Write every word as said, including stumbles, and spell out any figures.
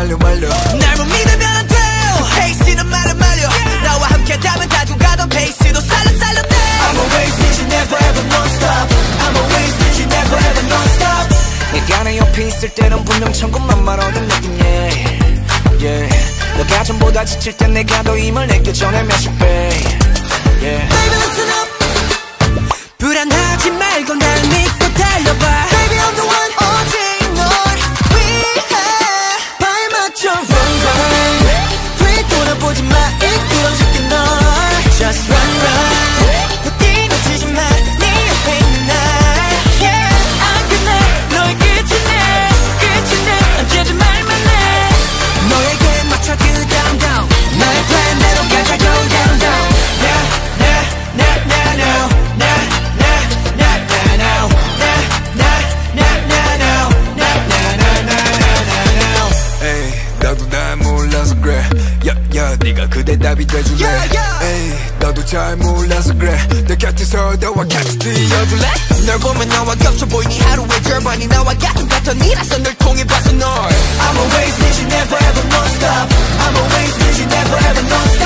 말려 말려 날 못 믿으면 안 돼요 페이스는 말을 말려 나와 함께다면 가지고 가던 페이스도 살려 살려 내 I'm always with you never ever non-stop I'm always with you never ever non-stop 네가 내 옆에 있을 때는 분명 천국만 말하던 느낌 yeah, yeah. 너가 전보다 지칠 땐 내가 더 힘을 느껴져 내 몇십 배 yeah. Baby listen up 불안하지 말고 날 믿고 달려봐 Baby I'm the one 오직 널 위해 발맞춰 run run 뒤돌아보지 마 이끌어줄게 널 Just run run 부디 놓치지 마 네 옆에 있는 날 Yeah 안 끝내 너의 끝이네 끝이네 언제든 말만 해 너에게 맞춰 그 down down 나의 플랜대로 가자 go down down Yeah yeah yeah yeah now nah nah nah nah now nah nah nah nah now nah nah nah nah nah now 에이 나도 날 몰라서 그래 야야 네가 그대 답이 돼줄래 에이 나도 잘 몰라서 그래 내 곁에서 너와 같이 뛰어줄래 널 보면 너와 겹쳐 보이니 하루의 절반이 나와 같은 패턴이라서 널 통해 봐서 널 I'm always with you never ever non-stop I'm always with you never ever non-stop